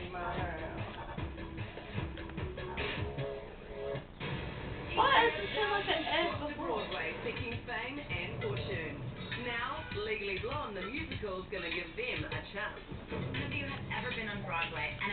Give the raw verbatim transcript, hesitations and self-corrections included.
Why is it so like an ad To before? Broadway, seeking fame and fortune. Now, Legally Blonde, the musical's gonna give them a chance. Have you ever been on Broadway?